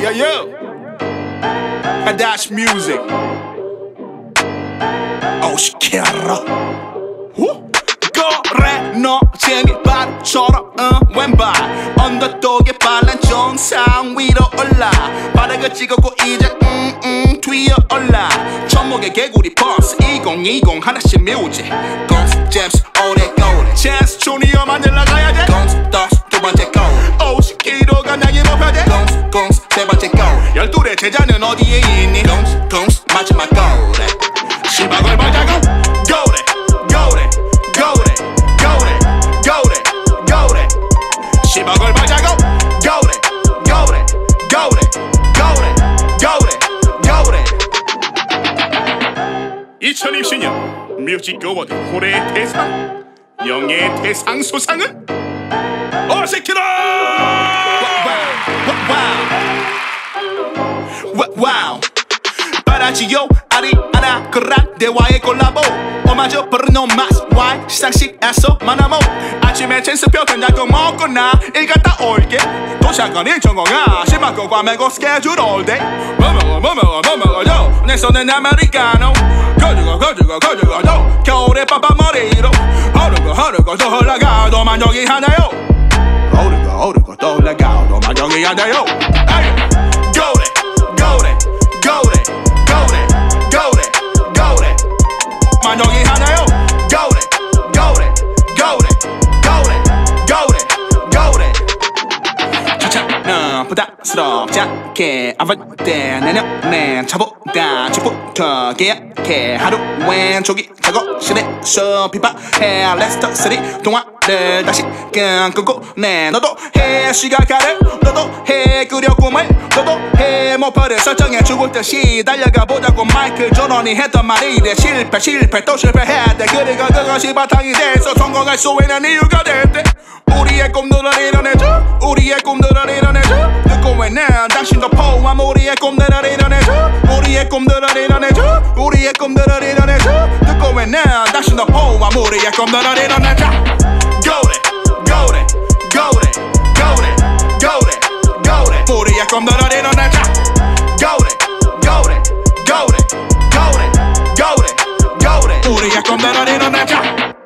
Dash music. 시켜라. 그래 너 재미발처럼 왼발 언더독에 발란 정상 위로 올라 바닥을 찍었고 이제 뒤에 올라 천목의 개구리 버스 2020 하나씩 뮤직 gonz 잼스 오래오래 찬스 주니어 만들러 가야돼 gonz 더스 두 번째 골 50kg가 나의 목표돼 gonz 세 번째 골 12의 제자는 어디에 있니 gonz 마지막 골에 시박을 벌자고 고래 고래 고래 고래 고래 고래 시박을 벌자고 고래 고래 고래 고래 고래 고래 2020년 뮤직 어워드 올해의 대상 영예의 대상 수상은 어시키라 와우 바라지요 아리아나 그란데와의 콜라보 오마저 브루노 마스 와이 시상식에서 만나모 아침에 젠스표 된다고 먹고 나 일 갔다 올게 도착하니 전공아 심하고 과메고 스케줄 올데 뭐 먹어줘 내 손은 아메리카노 거주고 겨울에 빠빠머리로 흐르고 또 흘러가도 만족이 하나요 흐르고 또 흘러가도 만족이 하나요 겨울에 만족이 하나요 차차는 부담스럽지 않게 아플 때 내년엔 차보다 집부터 계약해 하루엔 조기 작업실에서 비파해 레스터 3 동화를 다시 끄고 내 너도 해 시각화를 너도 해 그려 꿈을 너도 해 목표를 설정해 죽을 듯이 달려가 보자고 마이클 조던이 했던 말이래 실패 또 실패해야 돼 그리고 그것이 바탕이 돼서 성공할 수 있는 이유가 됐대 우리의 꿈들을 이뤄내줘 우리의 꿈들을 이뤄내줘 듣고 있는 당신도 포함 우리의 꿈들을 이뤄내줘 우리의 꿈들을 이뤄내줘 우리의 꿈들을 이뤄내줘 듣고 있는 당신도 포함 우리의 꿈들을 이뤄내줘 고래 우리의 꿈들을 이뤄내줘 고래 우리의 꿈들을 이뤄내줘